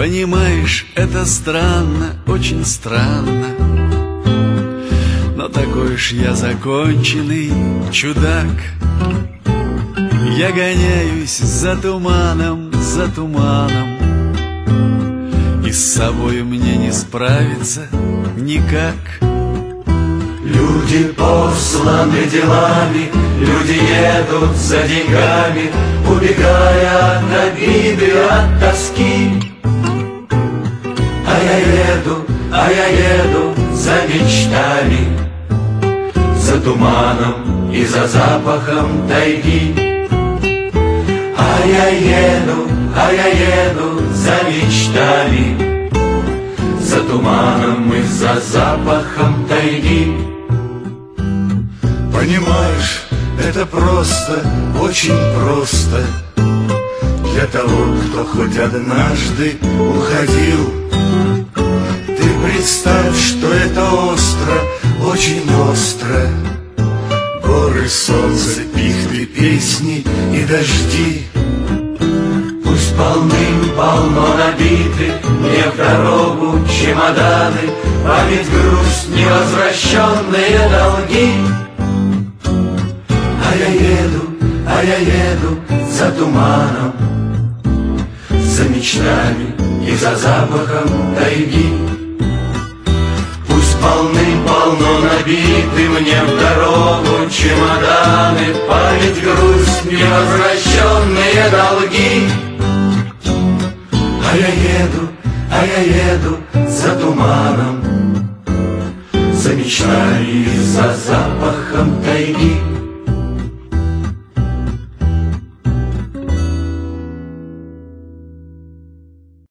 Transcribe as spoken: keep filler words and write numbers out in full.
Понимаешь, это странно, очень странно, но такой уж я законченный чудак. Я гоняюсь за туманом, за туманом, и с собой мне не справиться никак. Люди посланы делами, люди едут за деньгами, убегая от обиды, от тоски. А я еду, а я еду за мечтами, за туманом и за запахом тайги. А я еду, а я еду за мечтами, за туманом и за запахом тайги. Понимаешь, это просто, очень просто для того, кто хоть однажды уходил. Ты представь, что это остро, очень остро. Горы, солнце, пихты, песни и дожди. Пусть полным-полно набиты мне в дорогу чемоданы, память, грусть, невозвращенные долги. А я еду, а я еду за туманом, за мечтами и за запахом тайги. Пусть полным-полно набиты мне в дорогу чемоданы, память, грусть, невозвращенные долги. А я еду, а я еду за туманом, за мечтами и за запахом тайги.